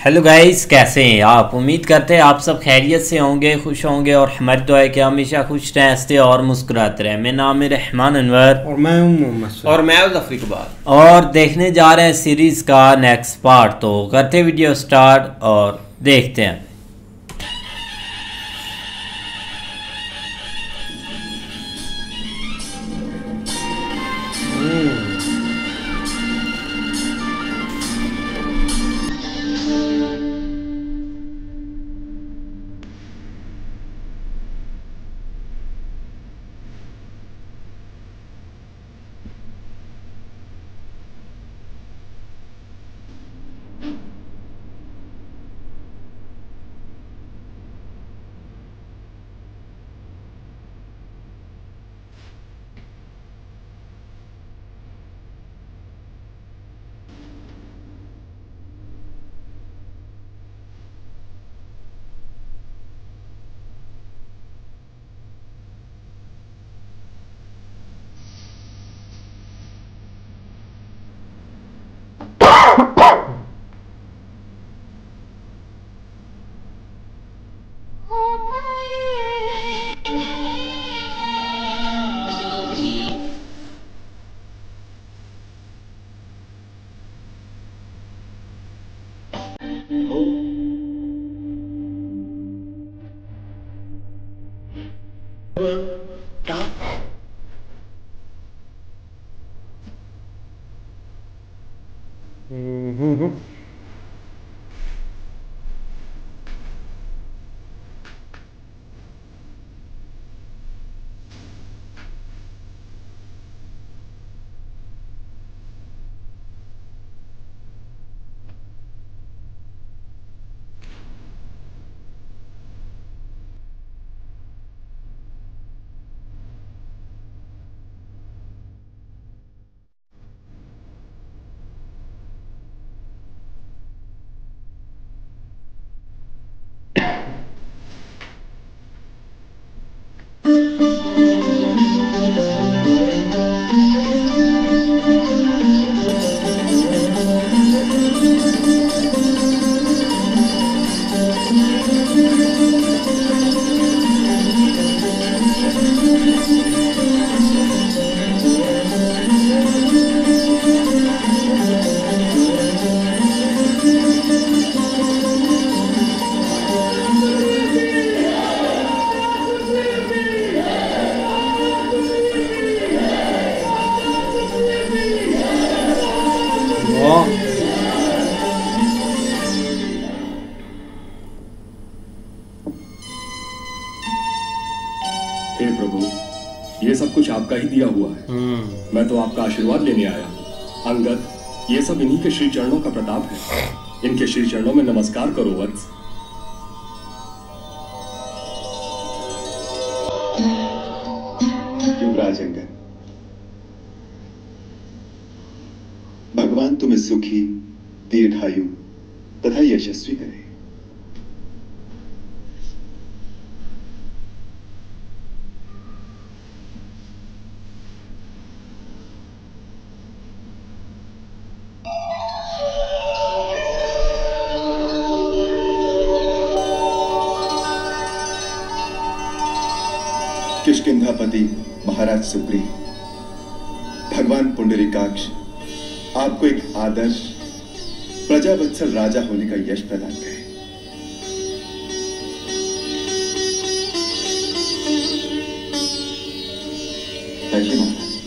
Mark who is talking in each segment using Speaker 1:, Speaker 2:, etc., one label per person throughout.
Speaker 1: Hello guys, कैसे हैं आप। उम्मीद करते हैं आप सब खैरियत से होंगे, खुश होंगे और हमारी दुआ है कि हमेशा खुश रहें, हंसते और मुस्कुराते रहें। मेरा नाम है रहमान अनवर
Speaker 2: और मैं हूं मोहम्मद
Speaker 3: और मैं जफरी इकबाल।
Speaker 1: और देखने जा रहे हैं सीरीज़ का नेक्स्ट पार्ट। तो करते वीडियो स्टार्ट और देखते हैं।
Speaker 4: हे प्रभु, ये सब कुछ आपका ही दिया हुआ है। मैं तो आपका आशीर्वाद लेने आया हूँ। अंगद, ये सब इन्हीं के श्री चरणों का प्रताप है। इनके श्री चरणों में नमस्कार करो वत्स।
Speaker 5: युवराज अंगद, भगवान तुम्हें सुखी, दीर्घायु तथा यशस्वी करे। किष्किंधापति महाराज सुग्रीव, भगवान पुंडरीकाक्ष आपको एक आदर्श प्रजावत्सल राजा होने का यश प्रदान करें। बैठिए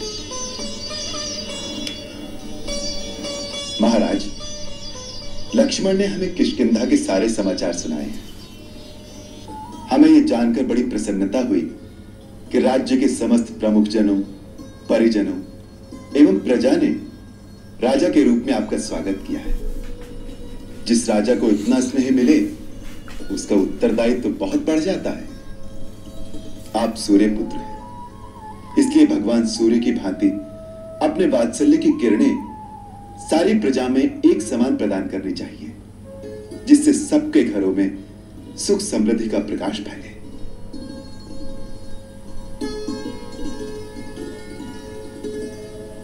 Speaker 5: महाराज। महाराज, लक्ष्मण ने हमें किष्किंधा के सारे समाचार सुनाए हैं। हमें यह जानकर बड़ी प्रसन्नता हुई कि राज्य के समस्त प्रमुख जनों, परिजनों एवं प्रजा ने राजा के रूप में आपका स्वागत किया है। जिस राजा को इतना स्नेह मिले, उसका उत्तरदायित्व तो बहुत बढ़ जाता है। आप सूर्य पुत्र हैं, इसलिए भगवान सूर्य की भांति अपने वात्सल्य की किरणें सारी प्रजा में एक समान प्रदान करनी चाहिए, जिससे सबके घरों में सुख समृद्धि का प्रकाश फैले।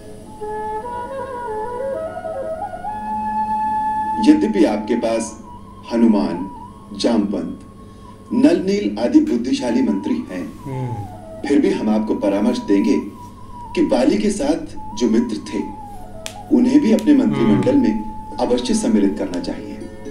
Speaker 5: यद्यपि आपके पास हनुमान, जामवंत, नल नील आदि बुद्धिशाली मंत्री हैं, फिर भी हम आपको परामर्श देंगे कि बाली के साथ जो मित्र थे उन्हें भी अपने मंत्रिमंडल में अवश्य सम्मिलित करना चाहिए।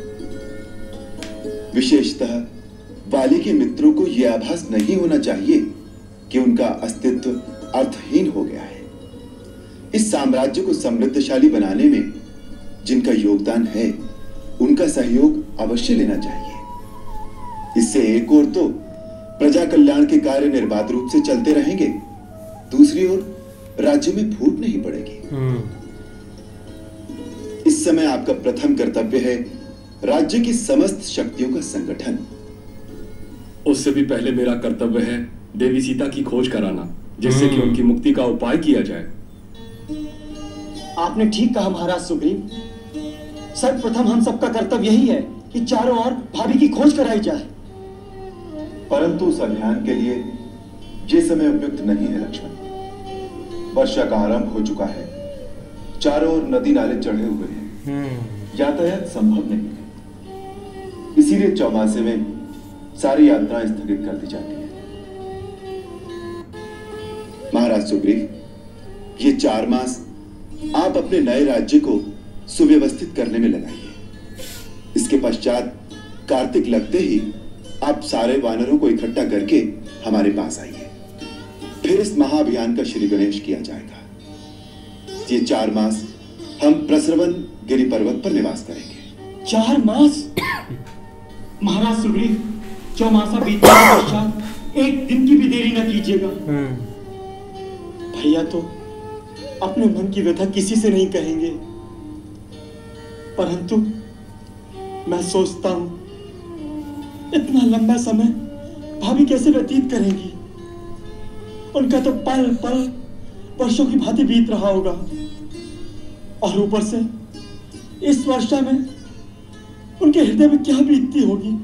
Speaker 5: विशेषतः बाली के मित्रों को यह आभास नहीं होना चाहिए कि उनका अस्तित्व अर्थहीन हो गया है। इस साम्राज्य को समृद्धशाली बनाने में जिनका योगदान है उनका सहयोग अवश्य लेना चाहिए। इससे एक ओर तो प्रजा कल्याण के कार्य निर्बाध रूप से चलते रहेंगे, दूसरी ओर राज्य में फूट नहीं पड़ेगी। इस समय आपका प्रथम कर्तव्य है राज्य की समस्त शक्तियों का संगठन।
Speaker 4: उससे भी पहले मेरा कर्तव्य है देवी सीता की खोज कराना, जिससे कि उनकी मुक्ति का उपाय किया जाए।
Speaker 2: आपने ठीक कहा महाराज सुग्रीव। सर्वप्रथम हम सबका कर्तव्य यही है कि चारों ओर भाभी की खोज कराई जाए।
Speaker 5: परंतु उस अभियान के लिए ये समय उपयुक्त नहीं है लक्ष्मण। वर्षा का आरंभ हो चुका है, चारों ओर नदी नाले चढ़े हुए हैं, यातायात संभव नहीं है। इसीलिए चौमासे में सारी यात्राएं स्थगित कर दी जाती है। महाराज सुग्रीव, ये 4 मास आप अपने नए राज्य को सुव्यवस्थित करने में लगाइए। इसके पश्चात कार्तिक लगते ही आप सारे वानरों को इकट्ठा करके हमारे पास आइए। फिर इस महाअभियान का श्री गणेश किया जाएगा। ये 4 मास हम प्रसरवन गिरि पर्वत पर निवास करेंगे।
Speaker 2: 4 मास? महाराज सुग्रीव, चौमासा बीतने के पश्चात एक दिन की भी देरी न कीजिएगा। भैया तो अपने मन की व्यथा किसी से नहीं कहेंगे, परंतु मैं सोचता हूं इतना लंबा समय भाभी कैसे व्यतीत करेंगी। उनका तो पल पल वर्षों की भांति बीत रहा होगा, और ऊपर से इस वर्षा में उनके हृदय में क्या बीतती होगी।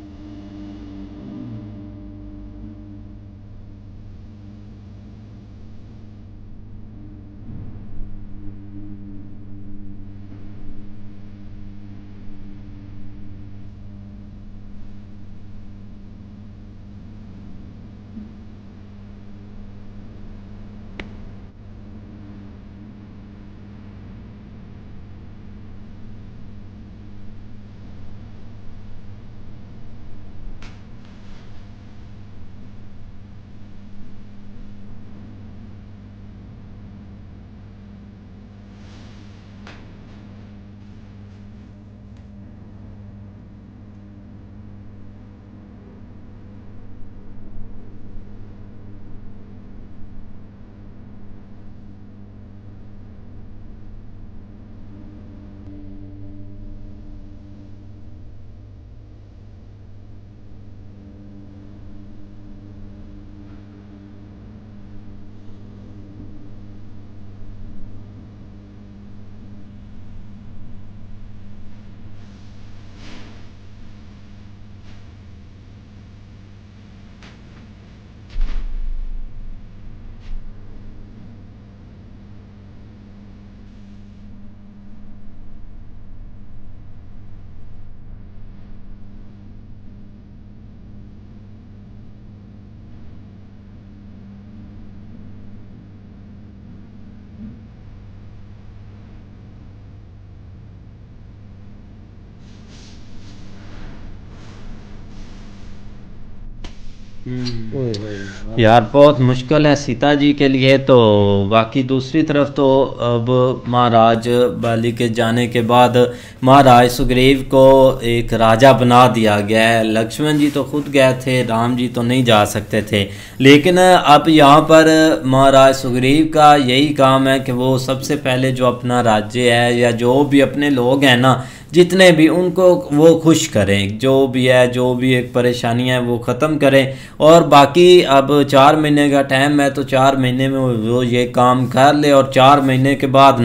Speaker 1: यार बहुत मुश्किल है सीता जी के लिए तो। बाकी दूसरी तरफ तो अब महाराज बाली के जाने के बाद महाराज सुग्रीव को एक राजा बना दिया गया है। लक्ष्मण जी तो खुद गए थे, राम जी तो नहीं जा सकते थे, लेकिन अब यहाँ पर महाराज सुग्रीव का यही काम है कि वो सबसे पहले जो अपना राज्य है या जो भी अपने लोग हैं ना, जितने भी, उनको वो खुश करें, जो भी है, जो भी एक परेशानियां हैं वो ख़त्म करें। और बाकी अब 4 महीने का टाइम है, तो 4 महीने में वो ये काम कर ले और 4 महीने के बाद ना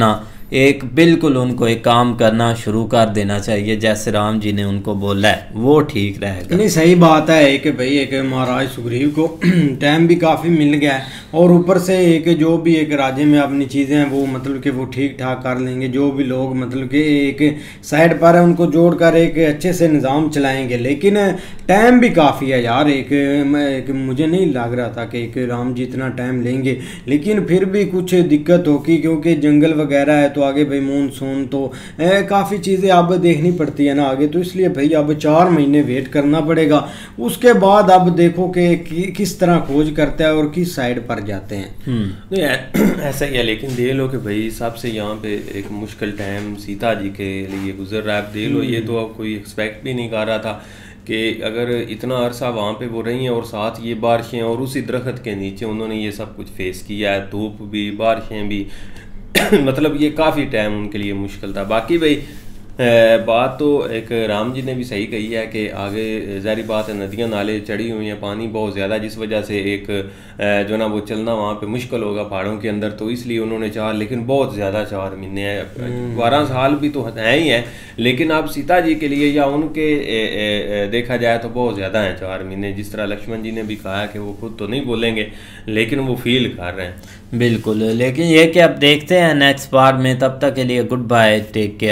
Speaker 1: एक बिल्कुल उनको एक काम करना शुरू कर देना चाहिए जैसे राम जी ने उनको बोला है, वो ठीक रहेगा।
Speaker 3: नहीं सही बात है कि भाई एक महाराज सुग्रीव को टाइम भी काफ़ी मिल गया है और ऊपर से एक जो भी एक राज्य में अपनी चीज़ें हैं वो मतलब कि वो ठीक ठाक कर लेंगे। जो भी लोग मतलब कि एक साइड पर है उनको जोड़कर एक अच्छे से निज़ाम चलाएंगे। लेकिन टाइम भी काफ़ी है यार, एक मुझे नहीं लग रहा था कि एक राम जी इतना टाइम लेंगे, लेकिन फिर भी कुछ दिक्कत होगी क्योंकि जंगल वगैरह है तो आगे भाई मानसून तो काफ़ी चीज़ें अब देखनी पड़ती है ना आगे, तो इसलिए भाई अब 4 महीने वेट करना पड़ेगा। उसके बाद अब देखो कि किस तरह खोज करता है और किस साइड पर जाते हैं।
Speaker 6: नहीं ऐसा ही है, लेकिन देख लो कि भाई सबसे यहाँ पे एक मुश्किल टाइम सीता जी के लिए गुजर रहा है। देख लो ये तो अब कोई एक्सपेक्ट भी नहीं कर रहा था कि अगर इतना अरसा वहाँ पे वो रही हैं और साथ ये बारिशें और उसी दरख्त के नीचे उन्होंने ये सब कुछ फेस किया है, धूप भी बारिशें भी मतलब ये काफ़ी टाइम उनके लिए मुश्किल था। बाकी भाई बात तो एक राम जी ने भी सही कही है कि आगे ज़ाहिर बात है नदियाँ नाले चढ़ी हुई हैं, पानी बहुत ज़्यादा, जिस वजह से एक जो ना वो चलना वहाँ पे मुश्किल होगा पहाड़ों के अंदर, तो इसलिए उन्होंने 4 लेकिन बहुत ज़्यादा 4 महीने हैं, 12 साल भी तो हैं ही हैं, लेकिन अब सीता जी के लिए या उनके देखा जाए तो बहुत ज़्यादा हैं 4 महीने। जिस तरह लक्ष्मण जी ने भी कहा कि वो खुद तो नहीं बोलेंगे लेकिन वो फील कर रहे हैं।
Speaker 1: बिल्कुल, लेकिन ये कि अब देखते हैं नेक्स्ट पार्ट में, तब तक के लिए गुड बाय, टेक केयर।